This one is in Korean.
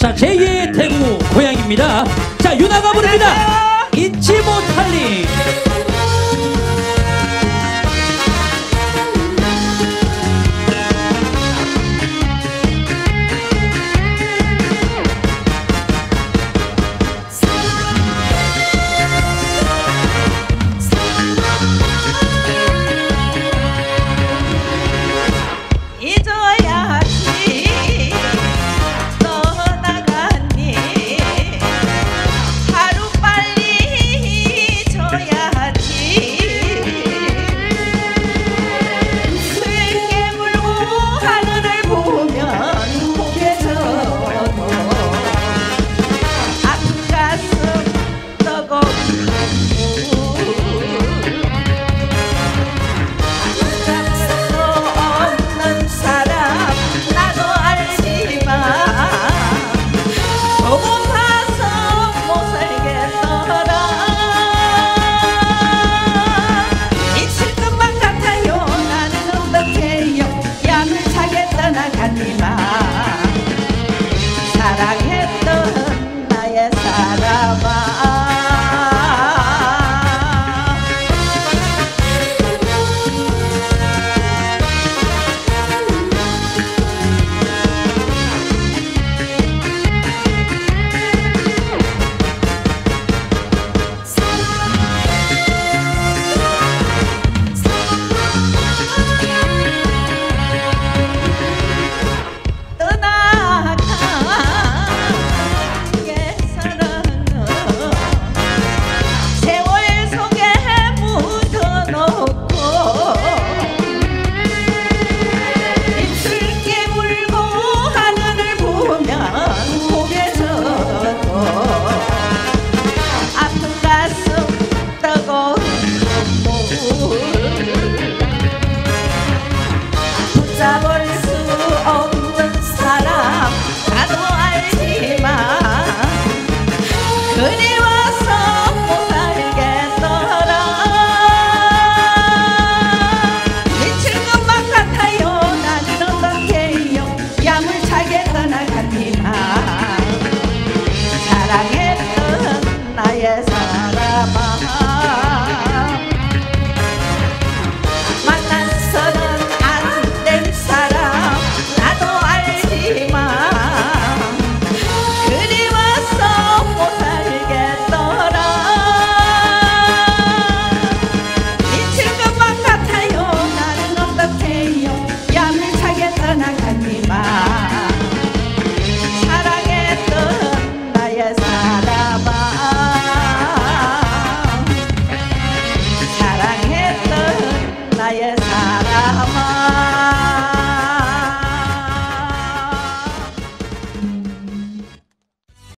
자, 제2의 대구 고향입니다. 자, 유나가 부릅니다. 잊지 못할 일. 사랑했던 나의 사람아 붙잡을 수 없는 사람 나도 알지만 그리워서 못 살겠더라. 미칠 것만 같아요. 나는 어떡해요. 야물차게 떠나갔니만 사랑했던 나의 사람아 사랑했던 나의 사람아 사랑했던 나의